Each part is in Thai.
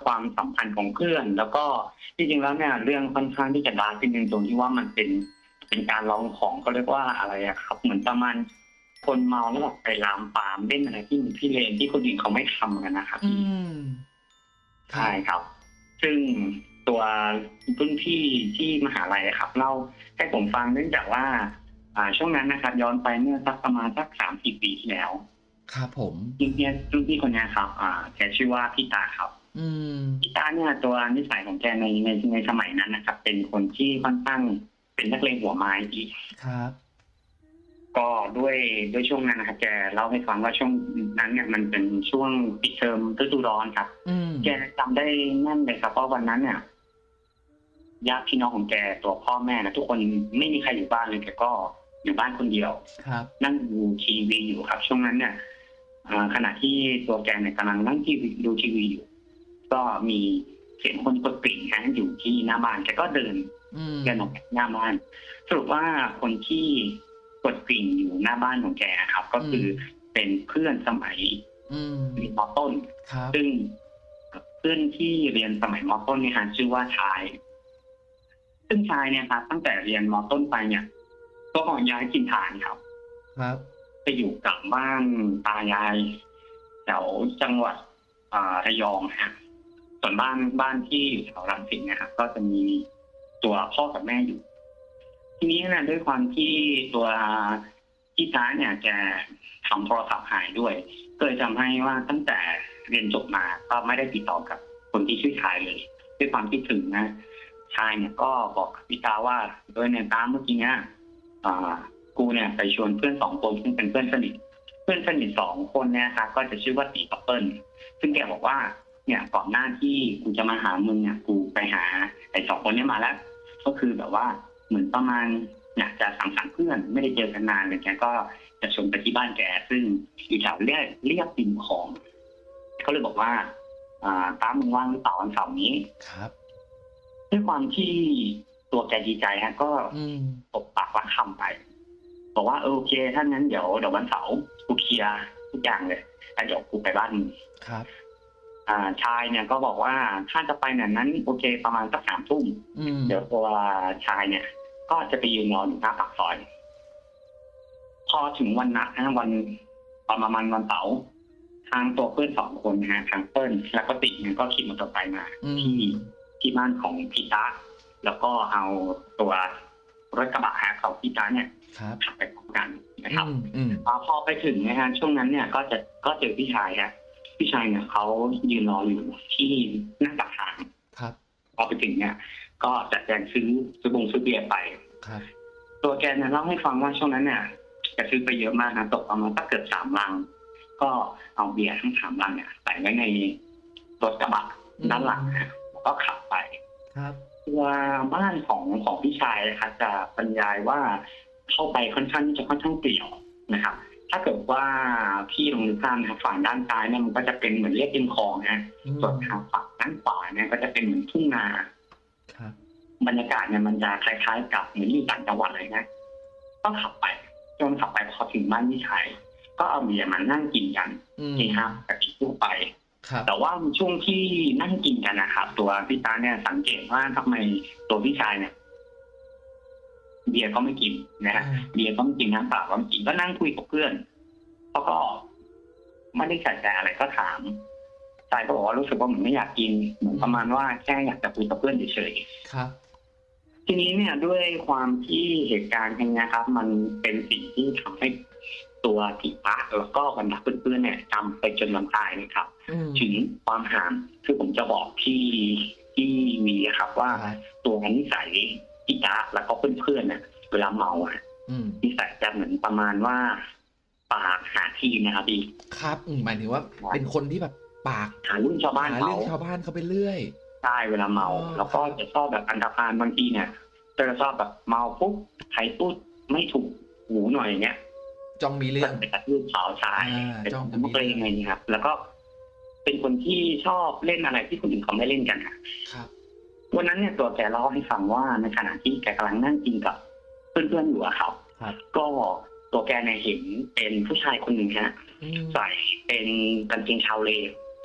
ความสัมพันธ์ของเพื่อน แล้วก็จริงๆแล้วเนี่ยเรื่องค่อนข้างที่จะดาร์กนิดหนึ่งตรงที่ว่ามันเป็นการลองของเขาเรียกว่าอะไรอะครับเหมือนประมาณคนเมาแล้วแบบไปลามปามเล่นอะไรที่มันพิเรนที่คนอื่นเขาไม่ทำกันน่ะครับอืพี่มครัใช่บครับซึ่งตัวรุ่นพี่ที่มหาลัยอะครับเล่าให้ผมฟังเนื่องจากว่าช่วงนั้นนะครับย้อนไปเมื่อสักประมาณสัก3-4ปีที่แล้วครับผมรุ่นพี่คนเนี้ยครับแกชื่อว่าพี่ตาครับอืมพี่ตาเนี่ยตัวนิสัยของแกในสมัยนั้นนะครับเป็นคนที่ค่อนข้างเป็นนักเลงหัวไม้พี่ครับก็ด้วยช่วงนั้นนะครับแกเล่าให้ฟังว่าช่วงนั้นเนี่ยมันเป็นช่วงปิดเทอมฤดูร้อนครับอืมแกจำได้แม่นเลยครับว่าวันนั้นเนี่ยญาติพี่น้องของแกตัวพ่อแม่นะทุกคนไม่มีใครอยู่บ้านเลยแกก็อยู่บ้านคนเดียวครับนั่งดูทีวีอยู่ครับช่วงนั้นเนี่ยขณะที่ตัวแกเนี่ยกำลังนั่งดูทีวีอยู่ก็มีเสียงคนกดกริ่งฮะอยู่ที่หน้าบ้านแกก็เดินอืมเดินออกจากหน้าบ้านสรุปว่าคนที่กดกริ่งอยู่หน้าบ้านของแกอะครับก็อืมคือเป็นเพื่อนสมัยอืมเรียนมต้นครับซึ่งเพื่อนที่เรียนสมัยมต้นเนี่ยครับชื่อว่าชายซึ่งชายเนี่ยครับตั้งแต่เรียนมต้นไปเนี่ยก็ย้ายถิ่นฐานครับครับไปอยู่กับบ้านตายายแถวจังหวัดระยองครับส่วนบ้านที่อยู่แถวรังสิตเนี่ยครับก็จะมีตัวพ่อกับแม่อยู่ ทีนี้นะด้วยความที่ตัวพี่ช้าเนี่ยแกทำโทรศัพท์หายด้วยก็เลยทำให้ว่าตั้งแต่เรียนจบมาก็ไม่ได้ติดต่อกับคนที่ชื่อชายเลยด้วยความคิดถึงนะชายเนี่ยก็บอกกับพี่ตาว่าโดยในตามเมื่อกี้เนี่ยอ่ากูเนี่ยไปชวนเพื่อน2 คนซึ่งเป็นเพื่อนสนิท2 คนเนี่ยครับก็จะชื่อว่าตีกับเปิ้ลซึ่งแกบอกว่าเนี่ยก่อนหน้าที่กูจะมาหามึงเนี่ยกูไปหาไอ้2 คนนี้มาแล้วก็คือแบบว่า เหมือนประมาณอยากจะสังสรรค์เพื่อนไม่ได้เจอกันนานเลยแกก็จะชวนไปที่บ้านแกซึ่งอยู่แถวเรียบริมคลองเขาเลยบอกว่าตามึงว่างหรือเปล่าวันเสาร์นี้ครับด้วยความที่ตัวแกดีใจฮะก็อืมตบปากรับคำไปบอกว่าโอเคถ้างั้นเดี๋ยววันเสาร์กูเคลียร์ทุกอย่างเลยแล้วเดี๋ยวกูไปบ้านมึงครับชายเนี่ยก็บอกว่าถ้าจะไปเนี่ยนั้นโอเคประมาณสัก3 ทุ่มอืมเดี๋ยวตัวชายเนี่ยก็จะไปยืนรออยู่หน้าปากซอยพอถึงวันนัดนะวันประมาณวันเสาร์ทางตัวเพื่อน2 คนนะฮะทางเปิ้ลแล้วก็ติ๊กเนี่ยก็ขี่มอเตอร์ไซค์มาอืมที่บ้านของพี่ตาแล้วก็เอาตัวรถกระบะฮะของพี่ตาเนี่ยครับขับไปพร้อมกันนะอืครับมอืมพอไปถึงนะฮะช่วงนั้นเนี่ยก็เจอพี่ชายฮะพี่ชายเนี่ยเขายืนรออยู่ที่หน้าปากทางครับพอไปถึงเนี่ยก็จัดแจงซื้อเบียร์ไปครับตัวแกเนี่ยเล่าให้ฟังว่าช่วงนั้นเนี่ยแกซื้อไปเยอะมากนะตกประมาณสักเกือบ3 ลังก็เอาเบียร์ทั้ง3 ลังเนี่ยใส่ไว้ในรถกระบะด้านหลังนะแล้วก็ขับไปครับตัวบ้านของพี่ชายนะครับจะบรรยายว่าเข้าไปค่อนข้างที่จะค่อนข้างเปลี่ยวนะครับถ้าเกิดว่าพี่ลองนึกภาพนะครับฝั่งด้านซ้ายเนี่ยมันก็จะเป็นเหมือนเรียบริมคลองนะอืส่วนมทางฝั่งด้านขวาเนี่ยก็จะเป็นเหมือนทุ่งนาครับบรรยากาศเนี่ยมันจะคล้ายๆกับเหมือนอยู่ต่างจังหวัดเลยนะก็ขับไปจนขับไปพอถึงบ้านพี่ชายก็เอาเบียร์มานั่งกินกันอืมนี่ครับปกติทั่วไปครับแต่ว่าช่วงที่นั่งกินกันนะครับตัวพี่ตาเนี่ยสังเกตว่าทำไมตัวพี่ชายเนี่ยเบียร์ก็ไม่กินนะฮะอาเบียร์ก็ไม่กินน้ำเปล่าก็ไม่กินก็นั่งคุยกับเพื่อนเขาก็ไม่ได้ใส่ใจอะไรก็ถามชายก็บอกว่ารู้สึกว่าเหมือนไม่อยากกินเหมือนประมาณว่าแค่อยากจะคุยกับเพื่อนเฉยๆครับทีนี้เนี่ยด้วยความที่เหตุการณ์ครั้งนี้ครับมันเป็นสิ่งที่ทำให้ตัวพี่ตาแล้วก็บรรดาเพื่อนๆเนี่ยจำไปจนวันตายนะครับอืมถึงความห่างคือผมจะบอกที่มีครับว่าครับตัวนิสัยพี่ตาแล้วก็เพื่อนๆเนี่ยเวลาเมาอะอืมนิสัยจะเหมือนประมาณว่าปากหาที่นะครับพี่ครับหมายถึงว่าเป็นคนที่แบบปากหาเรื่องชาวบ้านหาเขาเรื่องชาวบ้านเขาไปเรื่อยใช่เวลาอ๋อเมาแล้วก็จะชอบแบบอันธพาลบางทีเนี่ยจะชอบแบบเมาปุ๊บใครพูดไม่ถูกหูหน่อยเงี้ยจ้องมีเรื่องก็จะไปกระทืบเขาใช่เป็นจ้องจะนัมีเรื่องกเลงอะไรอย่างเงี้ยครับแล้วก็เป็นคนที่ชอบเล่นอะไรที่คนอื่นเขาไม่เล่นกันอะครับวันนั้นเนี่ยตัวแกเล่าให้ฟังว่าในขณะที่แกกำลังนั่งกินกับเพื่อนๆอยู่อะครับครับก็ตัวแกเนี่ยเห็นเป็นผู้ชายคนหนึ่งฮะอืมใส่เป็นกางเกงชาวเล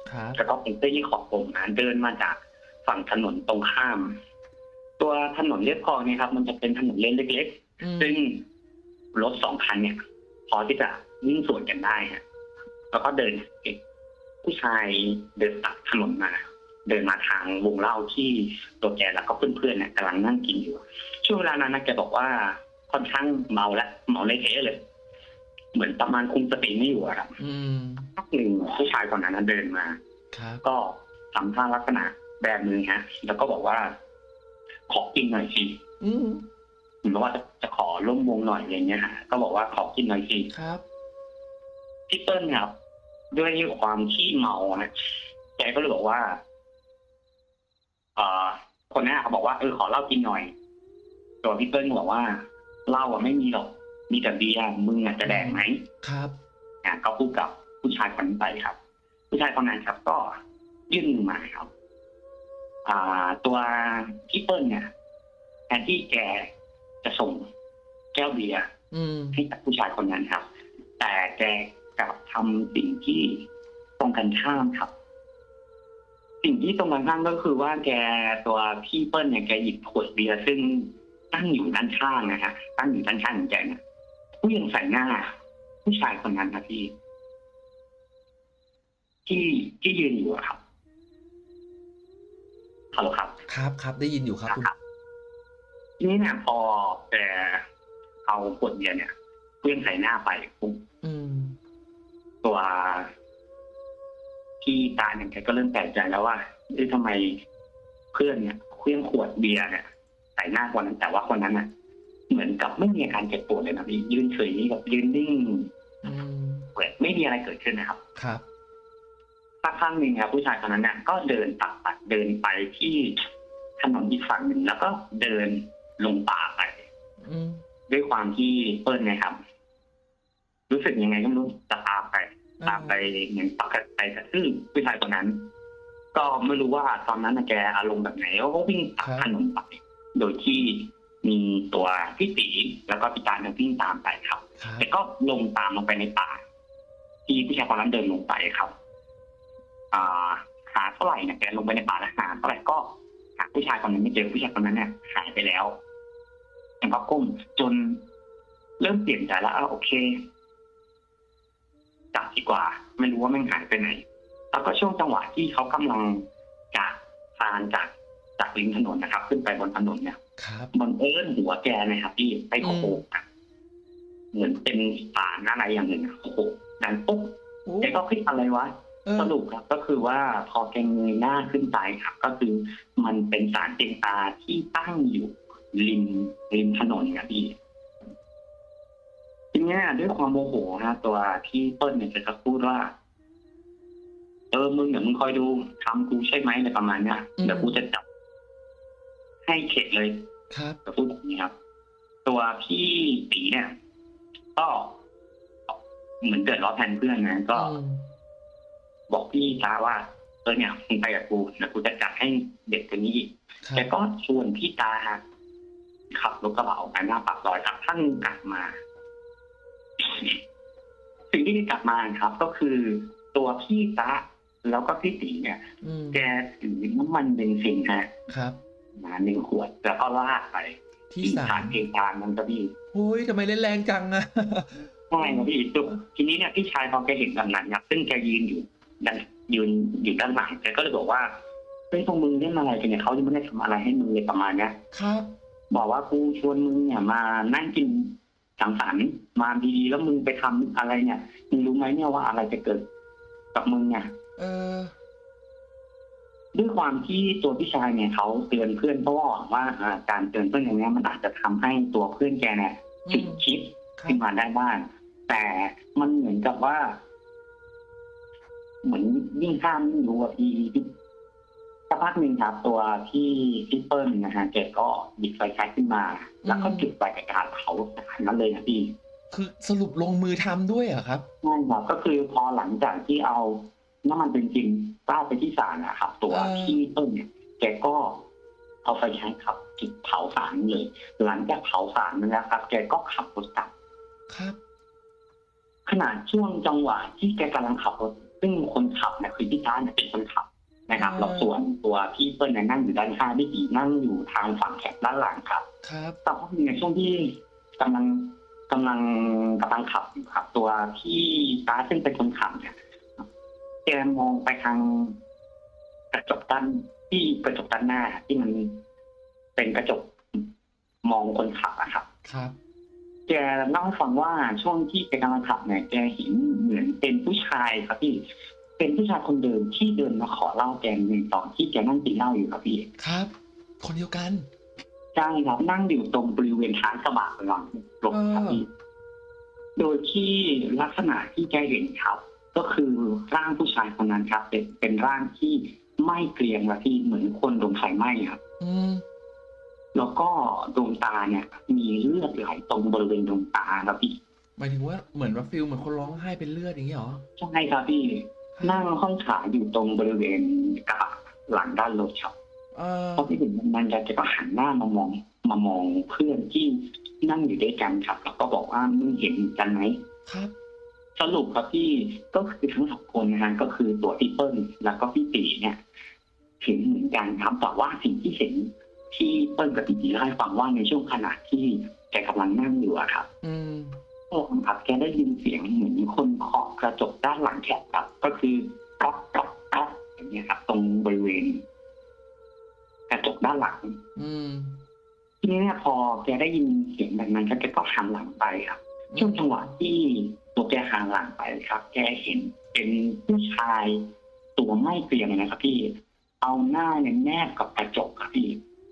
ครับแล้วก็เป็นเสื้อยืดคอกลมนะเดินมาจากฝั่งถนนตรงข้าม ตัวถนนเลียบคลองเนี่ยครับ มันจะเป็นถนนเลนเล็กๆซึ่งรถ2 คันเนี่ย พอที่จะวิ่งสวนกันได้ฮะแล้วก็เดินผู้ชายเดินตัดถนนมา เดินมาทางวงเล่าที่ตัวแกแล้วก็เพื่อนๆเนี่ยกำลังนั่งกินอยู่ช่วงเวลานั้นนะแกบอกว่าค่อนข้างเมาและเมาเลยเทะเลย เหมือนประมาณคุมสติไม่อยู่อะครับพักหนึ่งผู้ชายคนนั้นเดินมาก็ทำท่าลักษณะแบบนึงฮะ แล้วก็บอกว่าขอกินหน่อยสิเหมือนว่าจะขอร่วมวงหน่อยอะไรเงี้ยฮะก็บอกว่าขอกินหน่อยสิครับพี่เปิ้ลครับด้วยความขี้เมานะแกก็เลยบอกว่าคนนั้นเขาบอกว่าขอเหล้ากินหน่อยตัวพี่เปิ้ลบอกว่าเหล้าไม่มีหรอกมีแต่เบียร์มึงจะแดกไหมครับก็พูดกับผู้ชายคนนั้นไปครับผู้ชายคนนั้นครับก็ยื่นมือมาครับตัวพี่เปิ้ลเนี่ยแทนที่แกจะส่งแก้วเบียร์ให้กับผู้ชายคนนั้นครับแต่แกกลับทำสิ่งที่ตรงกันข้ามครับสิ่งที่ตรงกันข้ามก็คือว่าแกตัวพี่เปิ้ลเนี่ยแกหยิบขวดเบียร์ซึ่งตั้งอยู่ด้านข้างนะฮะตั้งอยู่ด้านข้างของแกเนี่ยผู้ยังใส่หน้าผู้ชายคนนั้นนะพี่ที่ยืนอยู่ครับฮัลโหลครับครับได้ยินอยู่ครับคุณทีนี้เนี่ยพอแกเอาขวดเบียร์เนี่ยเพื่อนใส่หน้าไปปุ๊บตัวพี่ตาเนี่ยแกก็เริ่มแปลกใจแล้วว่าทำไมเพื่อนเนี่ยเครื่องขวดเบียร์เนี่ยใส่หน้าคนนั้นแต่ว่าคนนั้นน่ะเหมือนกับไม่มีอาการเจ็บปวดเลยนะพี่ยืนเฉยแบบยืนนิ่งไม่มีอะไรเกิดขึ้นนะครับครับสักครั้งหนึ่งครับผู้ชายคนนั้นเนี่ยก็เดินตัดเดินไปที่ถนนอีกฝั่งหนึ่งแล้วก็เดินลงป่าไปด้วยความที่เปิ้ลไงครับรู้สึกยังไงก็ไม่รู้จะตามไปเหมือนปักไปกระทืบผู้ชายคนนั้นก็ไม่รู้ว่าตอนนั้นแกอารมณ์แบบไหนก็วิ่งตัดถนนไปโดยที่มีตัวพี่ตีแล้วก็พี่ตาเนี่ยวิ่งตามไปครับแต่ก็ลงตามลงไปในป่าที่ผู้ชายคนนั้นเดินลงไปครับหาเท่าไหร่เนี่ยแกลงไปในป่าแล้วหาเท่าไหร่ก็หาผู้ชายคนนั้นไม่เจอผู้ชายคนนั้นเนี่ยหายไปแล้วแกก็ก้มจนเริ่มเปลี่ยนใจแล้วโอเคจับดีกว่าไม่รู้ว่ามันหายไปไหนแล้วก็ช่วงจังหวะที่เขากำลังจะคลานจากริมถนนนะครับขึ้นไปบนถนนเนี่ยบังเอิญหัวแกนะครับที่ไปโขกเหมือนเป็นสารอะไรอย่างหนึ่งโขกดันปุ๊บแกก็คิดอะไรวะสรุปครับก็คือว่าพอแกเงยหน้าขึ้นไปครับก็คือมันเป็นสารเจงตาที่ตั้งอยู่ริมถนนครับพี่ทีนี้ด้วยความโมโหนะตัวพี่เปิ้ลเนี่ยจะพูดว่ามึงเดี๋ยวมึงคอยดูทำกูใช่ไหมในประมาณเนี้ยเดี๋ยวกูจะจับให้เข็ดเลยครับจะพูดแบบนี้ครับตัวพี่ตีเนี่ยก็เหมือนเดือดร้อนแทนเพื่อนนะก็บอกพี่ตาว่าเนี่ยมึงไปกับกูเดี๋ยวกูจะจัดให้เด็กคนนี้แกก็ชวนพี่ตาขับรถกระบะออกไปหน้าปากซอยครับท่านกลับมาสิ่งที่กลับมาครับก็คือตัวพี่ตาแล้วก็พี่ตีเนี่ยแกถือน้ำมันเบนซินฮะครับมา1 ขวดแล้วก็ลากไปที่สารเพลงกลางนั้นก็พี่โอ้ยทำไมเล่นแรงจังอะใช่ครับพี่ทีนี้เนี่ยพี่ชายพอแกเห็นแบบนั้นครับซึ่งแกยืนอยู่ด้านหลังแกก็เลยบอกว่าเฮ้ยพวกมึงเล่นอะไรกันเนี่ยเขายังไม่ได้ทำอะไรให้มึงเลยประมาณเนี้ยครับบอกว่ากูชวนมึงเนี่ยมานั่งกินสังสรรค์มาดีๆแล้วมึงไปทำอะไรเนี่ยมึงรู้ไหมเนี่ยว่าอะไรจะเกิดกับมึงเนี่ยด้วยความที่ตัวพี่ชายเนี่ยเขาเตือนเพื่อนเพราะว่าการเตือนเพื่อนอย่างนี้มันอาจจะทำให้ตัวเพื่อนแกเนี่ยฉุกคิดขึ้นมาได้บ้างแต่มันเหมือนกับว่าเหมือนยิ่งข้ามยิ่งรู้ว่าพี่สักพักหนึ่งครับตัวที่พี่เปิ้ลนะฮะแกก็หยิบไฟแช็กขึ้นมาแล้วก็จุดไฟกระดาษเผาสถานนั้นเลยนะพี่คือสรุปลงมือทำด้วยเหรอครับใช่ครับก็คือพอหลังจากที่เอาน้ำมันเป็นจริงราดไปที่ศาลนะครับตัวพี่เปิ้ลเนี่ยแกก็เอาไฟแช็กครับจุดเผาศาลเลยหลังจากเผาศาลนั้นแล้วครับแกก็ขับรถกลับครับขณะช่วงจังหวะที่แกกำลังขับรถซึ่งคนขับเนี่ยคือพี่จ้าเนี่ยเป็นคนขับนะเอครับแล้วอส่วนตัวพี่เปิ้ลเนี่ยนั่งอยู่ด้านข้างพี่ตีนั่งอยู่ทางฝั่งแคปด้านหลังครับครับแต่ว่าในช่วงที่กำลังกำลังกำลังขับอยู่ครับตัวพี่จ้าซึ่งเป็นคนขับเนี่ยแกมองไปทางกระจกด้านที่กระจกด้านหน้าที่มันเป็นกระจกมองคนขับอะครับครับแกเล่าให้ฟังว่าช่วงที่แกกำลังขับเนี่ยแกเห็นเหมือนเป็นผู้ชายครับพี่เป็นผู้ชายคนเดิมที่เดินมาขอเหล้าแกในตอนที่แกนั่งกินเหล้าอยู่ครับพี่ครับ คนเดียวกันใช่ครับนั่งอยู่ตรงบริเวณท้ายกระบะหลังรถครับพี่โดยที่ลักษณะที่แกเห็นครับ ก็คือร่างผู้ชายคนนั้นครับเป็นร่างที่ไหม้เกรียมครับพี่เหมือนคนโดนไฟไหม้ครับอืมแล้วก็ดวงตาเนี่ย มีเลือดไหลตรงบริเวณดวงตาครับพี่หมายถึงว่าเหมือนว่าฟิลเหมือนคนร้องไห้เป็นเลือดอย่างนี้เหรอใช่ครับพี่นั่งห้อยขาอยู่ตรงบริเวณกระบะหลังด้านรถครับเออพอพี่ถึงนั้นแกก็หันหน้ามามองเพื่อนที่นั่งอยู่ด้วยกันครับ แล้วก็บอกว่ามึงเห็นกันไหมครับสรุปครับพี่ก็คือทั้งสองคนนะฮะก็คือตัวพี่เปิ้ลแล้วก็พี่ตีเนี่ยเห็นเหมือนกันครับแต่ว่าสิ่งที่เห็นที่เปิ้ลกับพี่ตีเล่าให้ฟังว่าในช่วงขณะที่แกกำลังนั่งอยู่อะครับอืมครับแกได้ยินเสียงเหมือนคนเคาะกระจกด้านหลังแคปครับ ก็คือก๊อกก๊อกก๊อกอย่างเงี้ยครับตรงบริเวณกระจกด้านหลังอืมทีนี้เนี่ยพอแกได้ยินเสียงแบบนั้นครับแกก็หันหลังไปครับช่วงจังหวะที่ตัวแกหันหลังไปครับ แกเห็นเป็นผู้ชายตัวไม่เกรียมเลยนะครับพี่เอาหน้าเนี่ยแนบกับกระจกครับพี่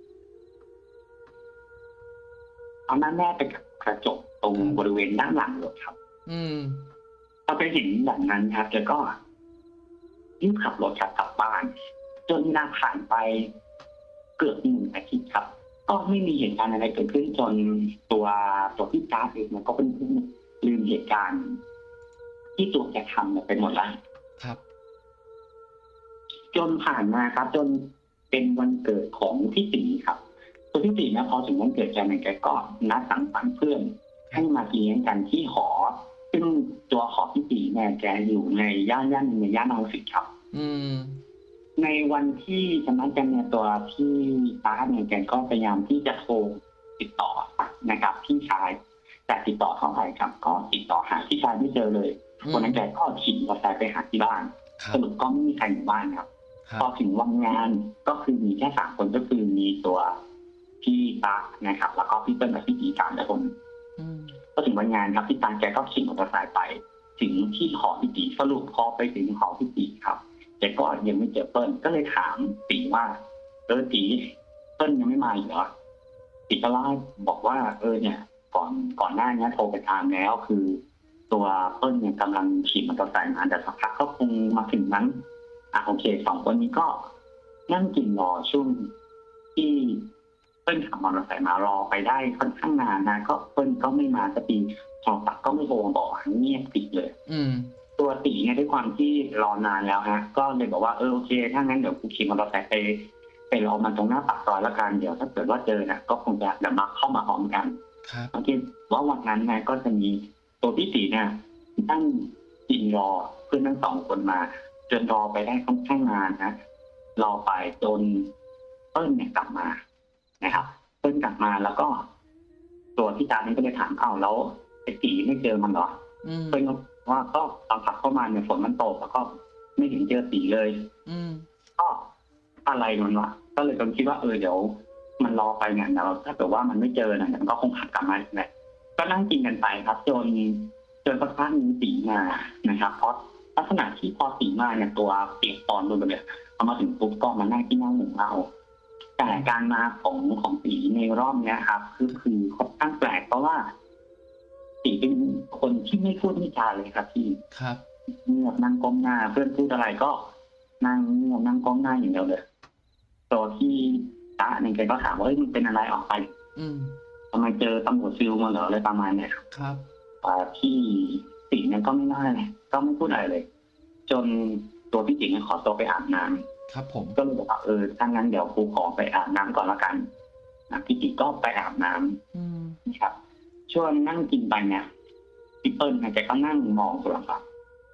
เอาหน้าแนบไปกับกระจกตรงบริเวณด้านหลังรถครับอืมพอไปเห็นแบบนั้นครับแกก็รีบขับรถกลับบ้าน จนเวลาผ่านไปเกือบ1 อาทิตย์ครับ ก็ไม่มีเหตุการณ์อะไรเกิดขึ้นจนตัวพี่จ้าเองมันก็เป็นลืมเหตุการณ์ที่ตัวแกทำเนี่ยไปหมดแล้วครับจนผ่านมาครับ จนเป็นวันเกิดของพี่ตีครับตัวพี่ตีนะพอถึงวันเกิดแกเนี่ยแกก็นัดสังสรรค์เพื่อนให้มาเลี้ยงกันที่หอ ซึ่งตัวหอพี่ตีเนี่ยแกอยู่ในย่านในย่านรังสิตครับอืมในวันที่จะนัดกันเนี่ยตัวพี่ตาเนี่ยแกก็พยายามที่จะโทรติดต่อนะครับพี่ชาย แต่ติดต่อเข้าไปครับ ก็ติดต่อหาพี่ชายไม่เจอเลยคนนั้นแกก็ขี่มอเตอร์ไซค์ไปหาที่บ้านครัสบรุปก็ไม่มีใครอยู่บ้านครับครับพอถึงวันงานก็คือมีแค่3 คนก็คือมีตัวพี่ตานะครับ แล้วก็พี่เปิ้ลกับพี่ตี3 คนอืมก็ถึงวันงานครับพี่ตาแกก็ขี่มอเตอร์ไซค์ไป ถึงที่หอพี่ตีสรุปพอไปถึงหอพี่ตีครับแกก็ยังไม่เจอเปิ้ลก็เลยถามตีว่าตีเปิ้ลยังไม่มาอีกเหรอตีก็เล่าบอกว่าเนี่ยก่อนหน้านี้โทรไปตามแล้วคือ ตัวเปิ้ลเนี่ยกำลังขี่มอเตอร์ไซค์มาแต่สักพักก็คงมาถึงนั้นโอเค2 คนนี้ก็นั่งกินรอช่วงที่เปิ้ลขับมอเตอร์ไซค์มารอไปได้ค่อนข้างนานนะก็เปิ้ลก็ไม่มาสักทีโทรศัพท์ก็ไม่โทรมาบอกเงียบปิดเลยอืมตัวตีเนี่ยด้วยความที่รอนานแล้วฮะก็เลยบอกว่าโอเคถ้างั้นเดี๋ยวกูขี่มอเตอร์ไซค์ไปรอมันตรงหน้าปากซอยละกันเดี๋ยวถ้าเกิดว่าเจอนะก็คงจะเดี๋ยวมาเข้ามาพร้อมกันครับสังเกตว่าวันนั้นนะก็จะมีตัวพี่ตีเนี่ยนั่งกินรอเพื่อนทั้ง2 คนมาจนรอไปได้ค่อนข้างนานนะรอไปจนเปิ้ลเนี่ยกลับมานะครับเปิ้ลกลับมาแล้วก็ ตัวพี่ตาเนี่ยก็เลยถามแล้วไอ้ตีไม่เจอมันเหรออืมเปิ้ลว่าก็ตอนขับเข้ามาเนี่ยฝนมันตกแล้วก็ไม่เห็นเจอตีเลยอืมก็อะไรมันวะก็เลยคิดว่าเดี๋ยวมันรอไปเนี่ยเดี๋ยวถ้าเกิดว่ามันไม่เจอเนี่ยมันก็คงขับกลับมาแหละก็นั่งกินกันไปครับ จนสักพักมีตีมานะครับ เพราะลักษณะที่พอตีมาเนี่ยตัวเปียกปอนโดนไปเลยพอมาถึงปุ๊บก็มานั่งที่นั่งหนึ่งเราแต่การมาของตีในรอบเนี้ยครับคือค่อนข้างแปลกเพราะว่าตีเป็นคนที่ไม่พูดไม่จาเลยครับพี่ครับเงียบนั่งก้มหน้าเพื่อนพูดอะไรก็นั่งเงียบนั่งก้มหน้าอย่างเดียวเลยตัวที่ตาเนี่ยแกก็ถามว่ามึงเป็นอะไรออกไปอืมทำไมเจอตำรวจซิลมาเหรออะไรประมาณเนี้ยครับครับที่ตีเนี่ยก็ไม่น่าเลยก็ไม่พูดอะไรเลย จนตัวพี่จิงเนี่ยขอตัวไปอาบน้ำครับผมก็เลยบอกว่าถ้างั้นเดี๋ยวครูขอไปอาบน้ำก่อนละกันพี่จิงก็ไปอาบน้ำอืมนะครับช่วงนั่งกินไปเนี่ยพี่เปิ้ลเนี่ยแกก็นั่งมองโทรศัพท์น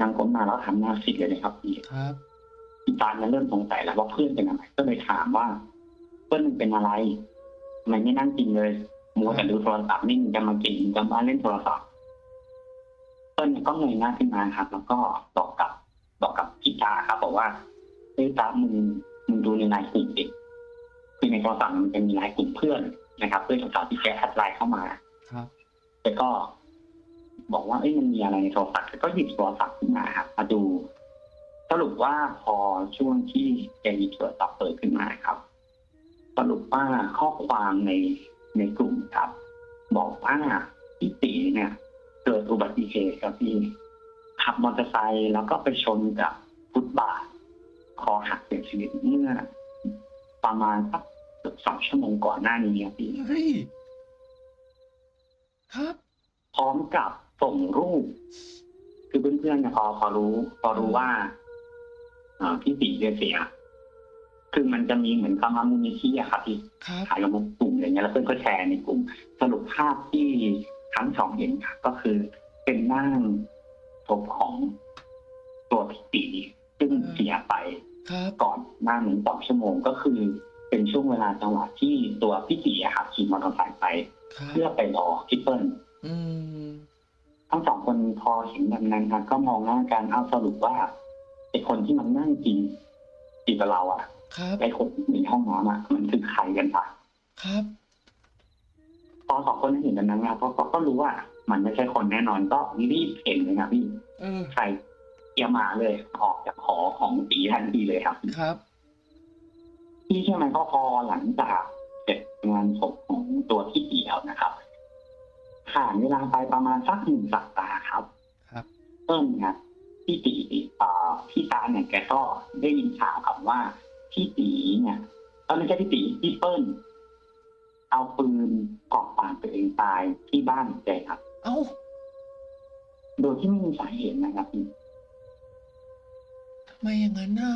นั่งก้มหน้าแล้วทำหน้าซีดเลยนะครับพี่ครับพี่ตาเนี่ยเริ่มสงสัยแล้วว่าเพื่อนเป็นอะไรก็เลยถามว่าเพื่อนมึงเป็นอะไรทำไมไม่นั่งกินเลยมัวแต่ดูโทรศัพท์นี่มึงจะมากินมึงจะมาเล่นโทรศัพท์เพื่อนก็เงยหน้าขึ้นมาครับแล้วก็บอกกับพี่ตาครับบอกว่าเฮ้ยตามึงดูในไลน์กลุ่มดิคือในโทรศัพท์มันจะมีไลน์กลุ่มเพื่อนนะครับเพื่อนสาวๆที่แกแอดไลน์เข้ามาครับแล้วก็บอกว่าเอ้ยมันมีอะไรในโทรศัพท์ก็หยิบโทรศัพท์ขึ้นมาครับมาดูสรุปว่าพอช่วงที่แกหยิบโทรศัพท์เปิดขึ้นมาครับสรุปว่าข้อความในกลุ่มครับบอกว่าพี่ตีเนี่ยเกิดอุบัติเหตุครับพี่ขับมอเตอร์ไซค์แล้วก็ไปชนกับฟุตบาทคอหักเสียชีวิตเมื่อประมาณสักเกือบ2 ชั่วโมงก่อนหน้านี้ครับพี่เฮ้ยครับพร้อมกับส่งรูปคือเพื่อนๆเนี่ยพอรู้ว่าพี่ตีเสียคือมันจะมีเหมือนคำว่ามูลนิธิอะครับที่ขายลงกลุ่มอะไรเงี้ยแล้วเพื่อนก็แชร์ในกลุ่มสรุปภาพที่ทั้งสองเห็นครับก็คือเป็นร่างศพของตัวพี่ตีซึ่งเสียไปก่อนหน้า1 2 ชั่วโมงก็คือเป็นช่วงเวลาจังหวะที่ตัวพี่ตีอะครับขี่มอเตอร์ไซค์ไปเพื่อไปรอพี่เปิ้ลทั้งสองคนพอเห็นแบบนั้นครับก็มองหน้ากันเอาสรุปว่าไอ้คนที่มันนั่งกินกับเราอ่ะไอ้คนที่อยู่ในห้องน้ำอ่ะมันคือใครกันปะครับพอ2 คนเห็นแบบนั้นครับก็รู้ว่ามันไม่ใช่คนแน่นอนก็รีบเห็นเลยครับพี่ใครเกียร์มาเลยออกจากหอของตีทันทีเลยครับครับพี่เชื่อไหมก็พอหลังจากเสร็จงานศพของตัวพี่ตีแล้วนะครับผ่านเวลาไปประมาณสัก1 สัปดาห์ครับเริ่มครับพี่ตีพี่ตาเนี่ยแกก็ได้ยินข่าวครับว่าพี่ตีเนี่ยไม่ใช่พี่เปิ้ลเอาปืนกอกปากตัวเองตายที่บ้านแกครับเอ้าโดยที่ไม่มีสาเหตุนะครับพี่ทำไมอย่างนั้นน่ะ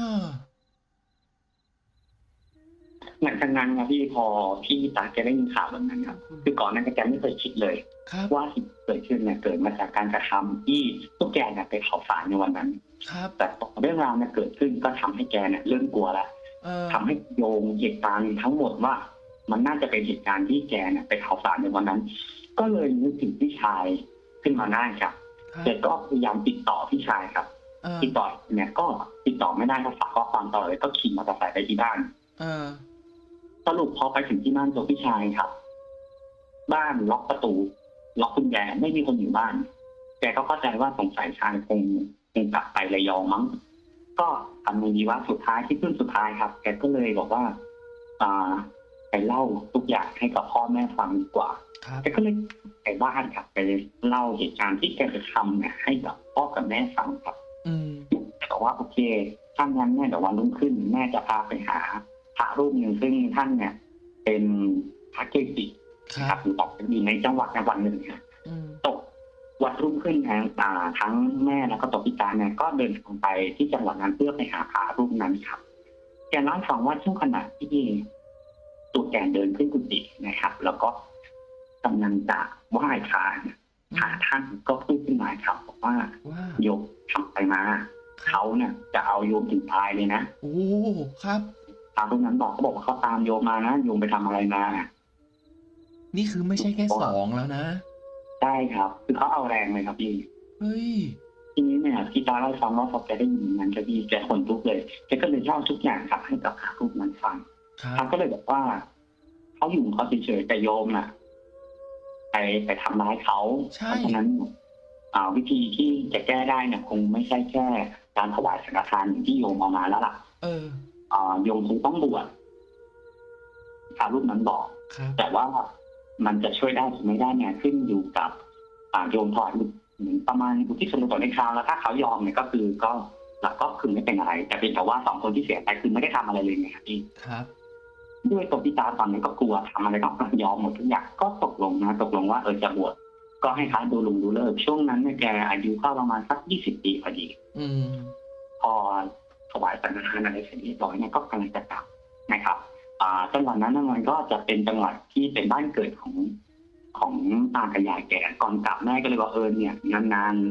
หลังจากนั้นครับพี่พอพี่ตาแกได้ยินข่าวแบบนั้นครับคือก่อนนั้นแกไม่เคยคิดเลยว่าสิ่งเกิดขึ้นเนี่ยเกิดมาจากการกระทำที่พวกแกเนี่ยไปเผาศาลในวันนั้นแต่เรื่องราวเนี่ยเกิดขึ้นก็ทำให้แกเนี่ยเริ่มกลัวแล้วทำให้โยงเหตุการณ์ทั้งหมดว่ามันน่าจะเป็นเหตุการณ์ที่แกเนี่ยไปเผาศาลในวันนั้นก็เลยนึกถึงพี่ชายขึ้นมาได้ครับแต่ก็พยายามติดต่อพี่ชายครับติดต่อเนี่ยก็ติดต่อไม่ได้ก็ฝากข้อความต่อเลยก็ขี่มอเตอร์ไซค์ไปที่บ้านสรุปพอไปถึงที่บ้านตัวพี่ชายครับบ้านล็อกประตูล็อกกุญแจไม่มีคนอยู่บ้านแกก็เข้าใจว่าสงสัยชายคงกลับไประยองมั้งก็ทำไงดีว่าสุดท้ายครับแกก็เลยบอกว่าไปเล่าทุกอย่างให้กับพ่อแม่ฟังดีกว่าแกก็เลยไปบ้านครับไปเล่าเหตุการณ์ที่แกจะทำเนี่ยให้กับพ่อกับแม่ฟังครับบอกว่าโอเคถ้างั้นเนี่ยเดี๋ยววันรุ่งขึ้นแม่จะพาไปหาพระรูปหนึ่งซึ่งท่านเนี่ยเป็นพระเกจิครับอยู่ในจังหวัดหนึ่งครับตกวันรุ่งขึ้นทั้งแม่แล้วก็ตัวพี่ตาเนี่ยก็เดินทางไปที่จังหวัดนั้นเพื่อไปหาพระรูปนั้นครับแกเล่าให้ฟังว่าช่วงขณะที่ตัวแกเดินขึ้นกุฏินะครับแล้วก็กำลังจะไหว้พระท่านก็พูดขึ้นมาครับบอกว่าโยมทำไปมาเขาเนี่ยจะเอาโยมถึงตายเลยนะโอ้ครับพระรูปนั้นเขาบอกว่าเขาตามโยมมานะโยมไปทำอะไรมานี่คือไม่ใช่แค่2แล้วนะใช่ครับคือเขาเอาแรงเลยครับพี่เฮ้ยทีนี้เนี่ยพี่ตาเล่าฟังว่าพอแกได้ยินนั้นแกขนลุกเลยแกก็เลยเล่าทุกอย่างครับให้กับพระรูปนั้นฟังพระก็เลยบอกว่าเขาอยู่เขาเฉยๆแต่โยมน่ะไปทำร้ายเขาเพราะฉะนั้นวิธีที่จะแก้ได้เนี่ยคงไม่ใช่แค่การถวายสังฆทานอย่างที่โยมเอามาแล้วล่ะโยมคงต้องบวชพระรูปนั้นบอกแต่ว่ามันจะช่วยได้หรือไม่ได้เนี่ยขึ้นอยู่กับโยมถอดเหมือนประมาณอุทิศส่วนกุศลในคราวแล้วถ้าเขายอมเนี่ยก็คือไม่เป็นอะไรแต่เป็นแต่ว่า2 คนที่เสียไปคือไม่ได้ทำอะไรเลยไงครับพี่ด้วยตัวพี่ตาตอนนี้ก็กลัวทำอะไรก็ยอมหมดทุกอย่างก็ตกลงว่าจะบวชก็ให้ค้าดูเลิกช่วงนั้นเนี่ยแกอายุก็ประมาณสัก20 ปีพอดีพอถวายสังฆทานอะไรเสร็จเรียบร้อยเนี่ยก็กำลังจะกลับนะครับจังหวัดนั้นมันก็จะเป็นจังหวัดที่เป็นบ้านเกิดของตากับยายแกก่อนกลับแม่ก็เลยว่าเนี่ยนาน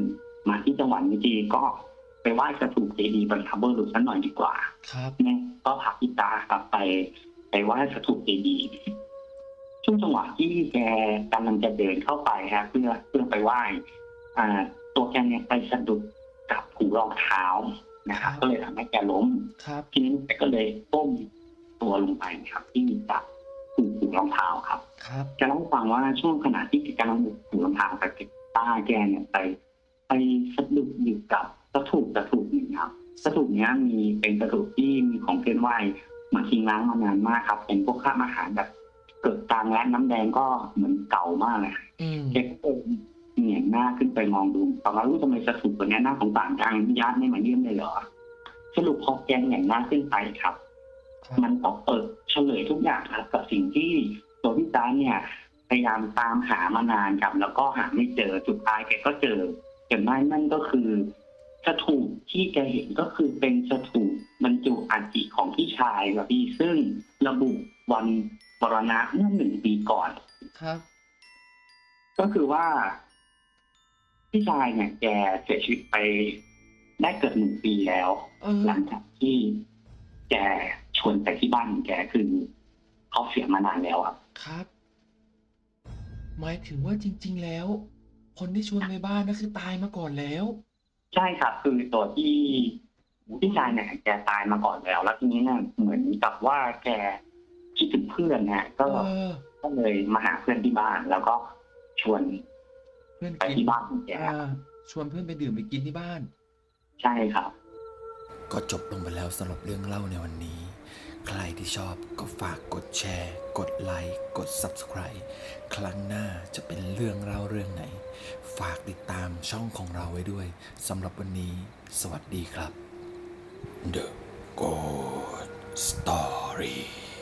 มาที่จังหวัดนี้ทีก็ไปไหว้สถูปเจดีย์บรรพบุรุษสักหน่อยดีกว่าครับแม่ก็พาพี่ตาครับไปไหว้สถูปเจดีย์ช่วงจังหวะที่แกกำลังจะเดินเข้าไปฮะเพื่อไปไหว้ตัวแกเนี่ยไปสะดุดกับหูรองเท้านะครับก็เลยทำให้แกล้มครับทีนี้แกก็เลยก้มตัวลงไปครับ ที่มีจับหูรองเท้าครับครับแกเล่าให้ฟังว่าช่วงขณะที่แกกำลังหูรองเท้ากับตาแกเนี่ยไปสะดุดอยู่กับสถูปหนึ่งครับสถูปนี้มีเป็นสถูปที่มีของเส้นไหว้มาทิ้งร้างมานานมากครับ เป็นพวกข้ามอาหารแบบเกิดกลางและน้ำแดงก็เหมือนเก่ามากเลยแกก็เหงี่ยหน้าขึ้นไปมองดูตอนนั้นรู้ทำไมสถูปตัวนี้หน้าของต่างทางญาติไม่มาเยี่ยมเลยเหรอสรุปพอแกเหงี่ยหน้าขึ้นไปครับ มันก็เปิดเฉลยทุกอย่างครับกับสิ่งที่ตัวพี่ตาเนี่ยพยายามตามหามานานครับแล้วก็หาไม่เจอสุดท้ายแกก็เจอจนได้นั่นก็คือสถูปที่แกเห็นก็คือเป็นสถูปบรรจุอัฐิของพี่ชายครับพี่ซึ่งระบุวันมรณะเมื่อ1 ปีก่อนครับก็คือว่าพี่ชายเนี่ยแกเสียชีวิตไปได้เกือบ1 ปีแล้ว หลังจากที่แกชวนไปที่บ้านของแกคือเขาเสียมานานแล้วอ่ะครับ หมายถึงว่าจริง ๆ แล้ว คนที่ชวนไปบ้านนั่นคือตายมาก่อนแล้วใช่ครับคือตัวที่พี่ชายเนี่ยแกตายมาก่อนแล้วแล้วทีนี้เนี่ยเหมือนกับว่าแกคิดถึงเพื่อนนะก็เลยมาหาเพื่อนที่บ้าน แล้วก็ชวนเพื่อนไปกินที่บ้านของแกชวนเพื่อนไปดื่มไปกินที่บ้านใช่ครับก็จบลงไปแล้วสำหรับเรื่องเล่าในวันนี้ ใครที่ชอบก็ฝากกดแชร์ กดไลค์ กด Subscribe ครั้งหน้าจะเป็นเรื่องเล่าเรื่องไหน ฝากติดตามช่องของเราไว้ด้วยสำหรับวันนี้ สวัสดีครับ The Good Story